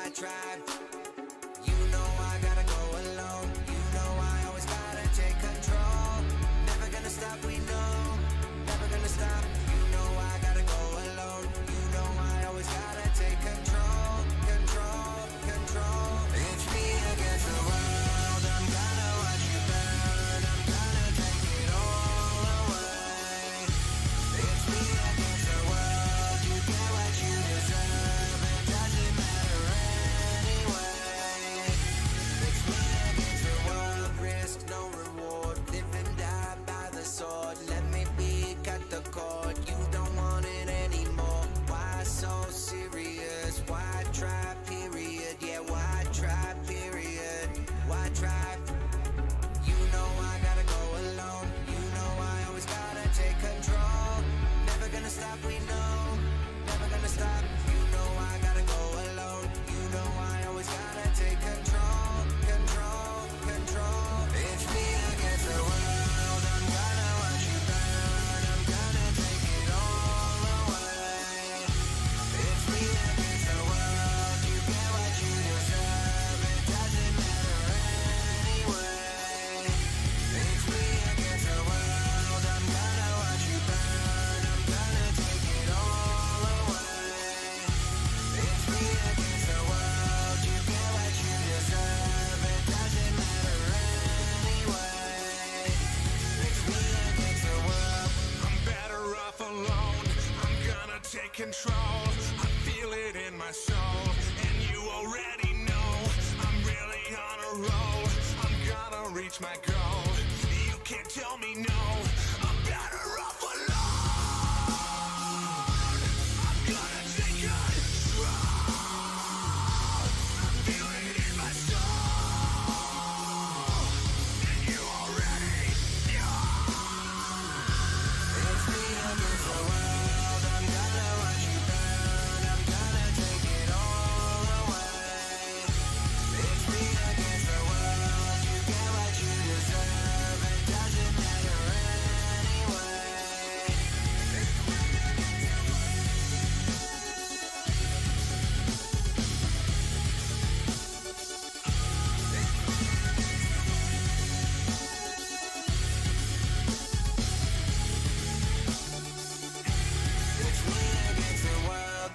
tribe. You know I gotta go alone. You know I always gotta take control. Never gonna stop, we know. Never gonna stop. You know I gotta go alone. You know I always gotta take control. Control, control. It's me against the world. I'm gonna watch you burn. I'm gonna take it all away. It's me against the world. You get what you deserve. It doesn't matter anyway. It's me against the world. Risk, no reward. Live and die by the sword. Let me be, cut the cord. You don't want it anymore. Why so serious? Why try, period? Yeah, why try, period? Why try? You know I gotta go alone. You know I always gotta take control. Never gonna stop, we know. Never gonna stop. You know I gotta go alone. You know I always gotta take control. Control, control. It's me against the world. I'm gonna watch you burn. I'm gonna take it all away. It's me against the world. You get what you deserve. It doesn't matter anyway. It's me against the world. I'm gonna watch you burn. I'm gonna take it all away. It's me against the world. You get what you deserve. It doesn't matter anyway. It's me against the world. I'm better off alone. I'm gonna take control. I feel it in my soul, and you already know I'm really on a roll. I'm gonna reach my goal. You can't tell me no. I'm better off alone. I'm gonna take control. I feel it in my soul, and you already know. It's me against the world. I'm gonna watch you burn. I'm gonna take it all away. It's me against the world. You get what you deserve. It doesn't matter anyway. It's me against the world. It's me against the world.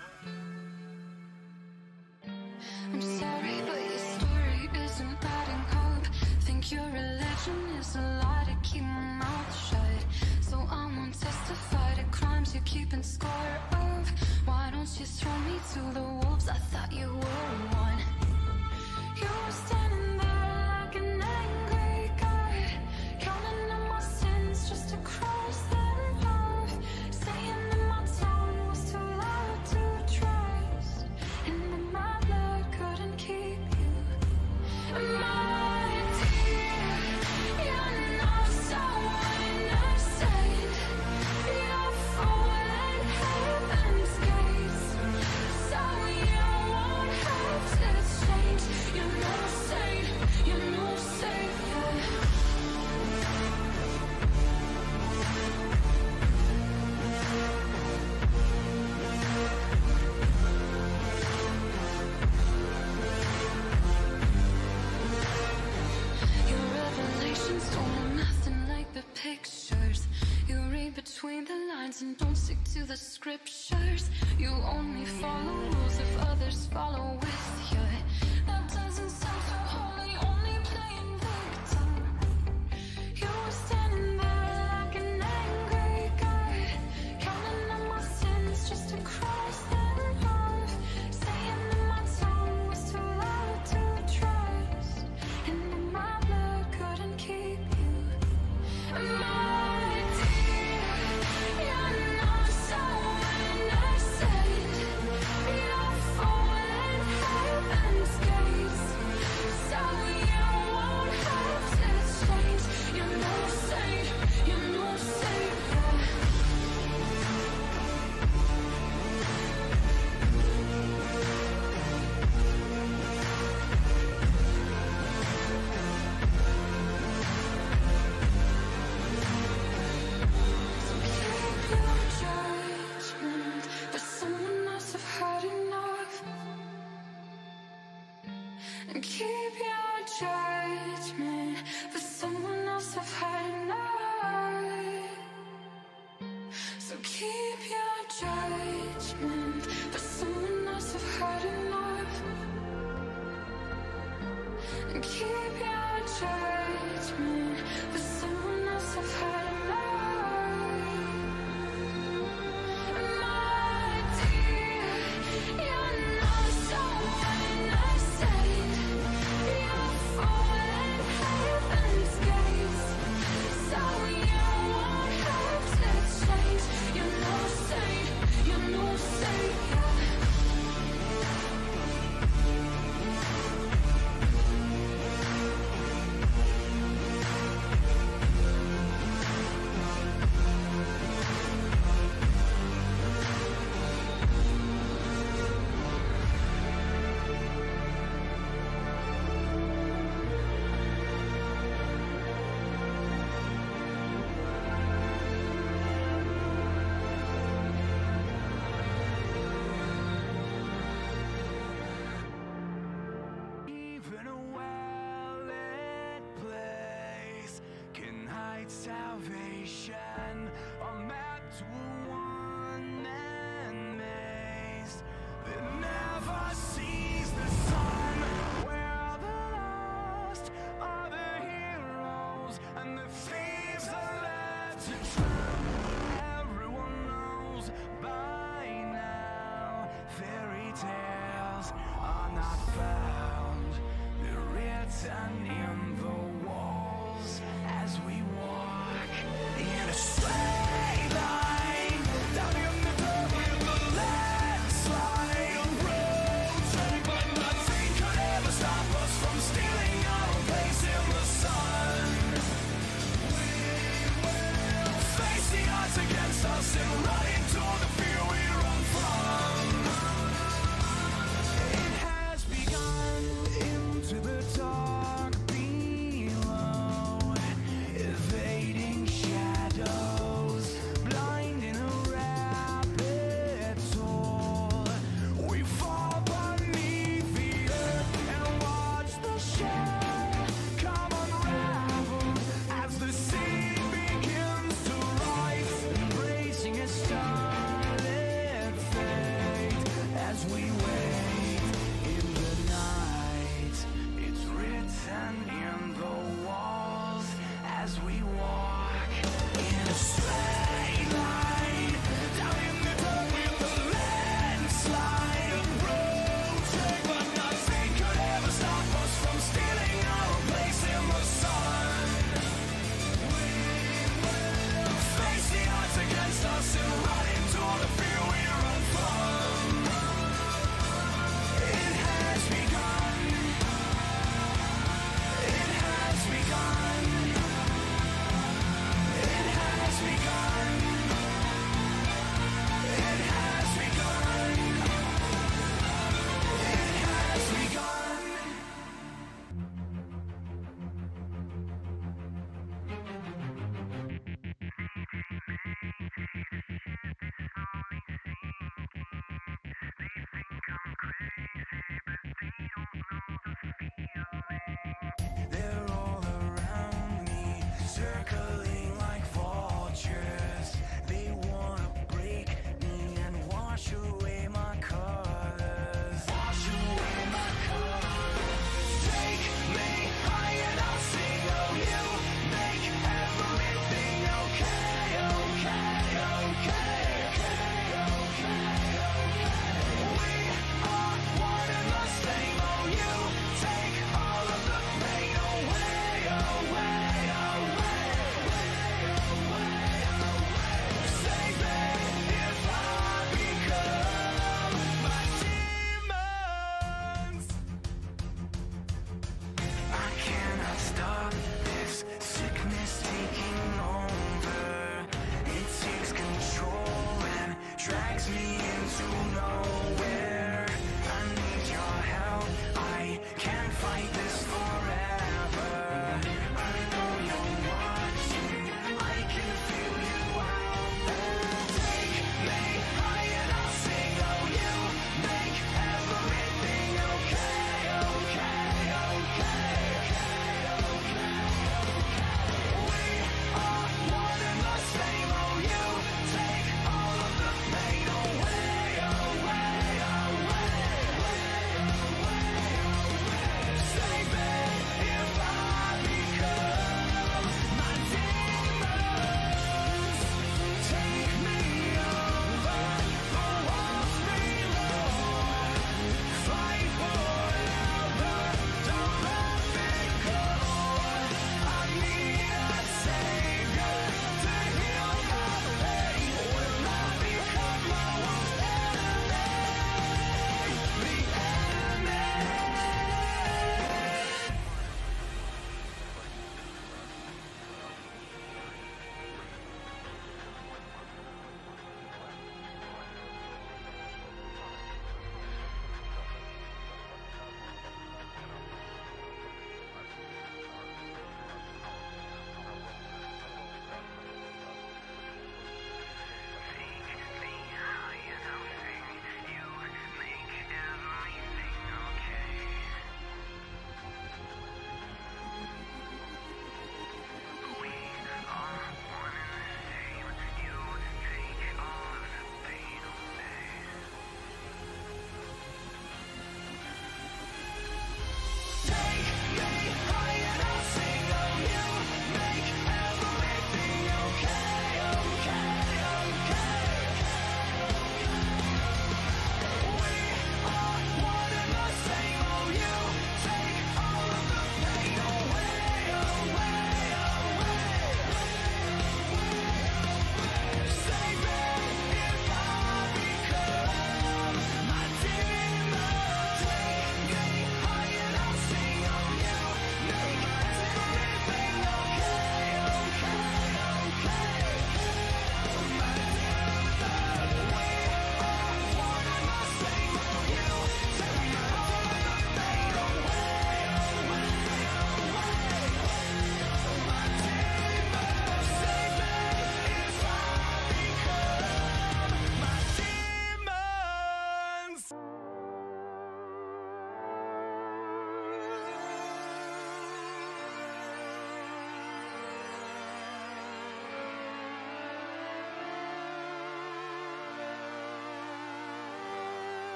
I'm sorry, but your story isn't adding up. Think your religion is a lie to keep my mouth shut. So I won't testify to crimes you're keeping score of. Why don't you throw me to the wolves? I thought you were one. You were standing there like an angry god, counting on my sins just to cross them off. Saying that my tongue was too loud to trust, and that my blood couldn't keep you. My dear, you're not so innocent. You're falling heaven's gates, so you won't have to change. You're no saint, you're no savior. Your revelations don't mean nothing like the pictures. You read between the lines and don't stick to the scriptures. You only follow rules if others follow with you. That doesn't sound so holy, only playing victim. You were standing there like an angry god, counting on my sins just to cross them off. Saying that my tongue was too loud to trust, and that my blood couldn't keep you. My dear, you're not so innocent. You're falling heaven's gates. Keep your judgment for someone else. I've had enough. My dear, you're not so innocent. You're falling heaven's gates, so you won't have to change. You're no saint, you're no savior. Even a well-lit place can hide salvation, a map to a one-man maze that never sees the sun, where the lost are the heroes and the thieves are left to drown. Everyone knows by now fairy tales are not found. They're written in the walls as we walk in a straight line.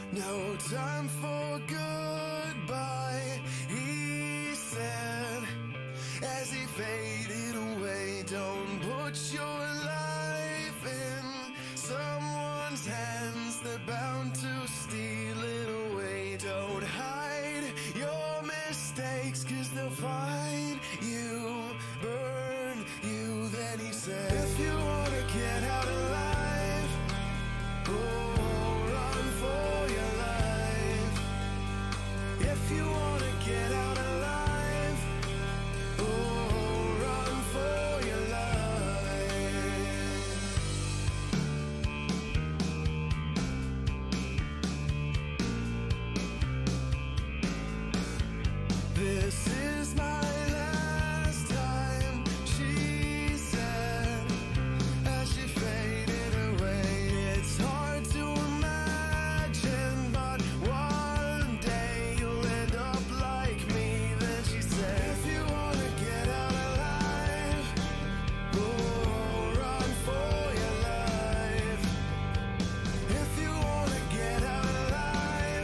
No time for goodbye, he said, as he faded away. Don't put your life in someone's hands, they're bound to steal it away. Don't hide your mistakes, 'cause they'll find you, burn you. Then he said, if you wanna get out alive, oh, run for your life. If you wanna get out alive, oh, run for your life. This is my last time, she said, as she faded away. It's hard to imagine, but one day you'll end up like me. Then she said, if you wanna get out alive, oh, run for your life. If you wanna get out alive,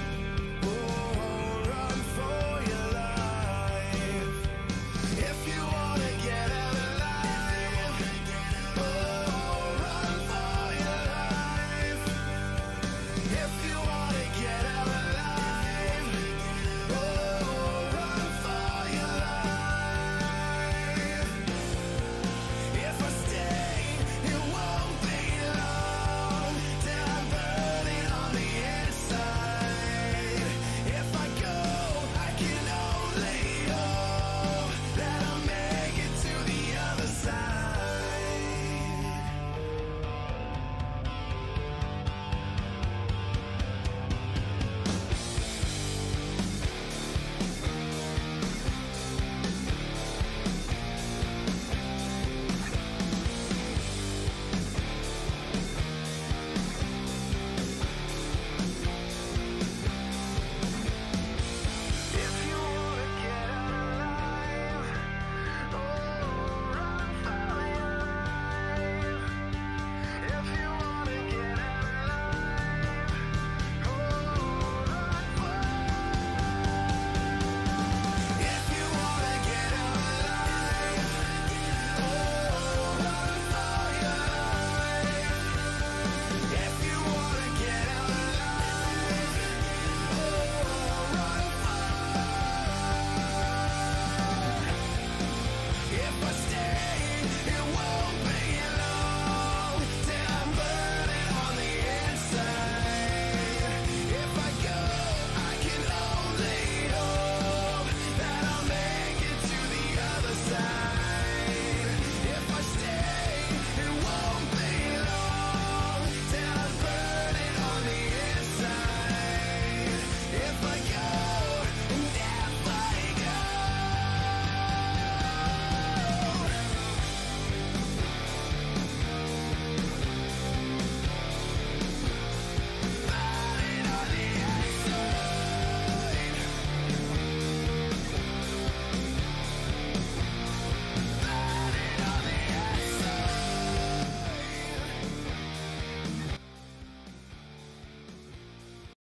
oh, run for your life. If you wanna get out alive, oh, run for your life. If you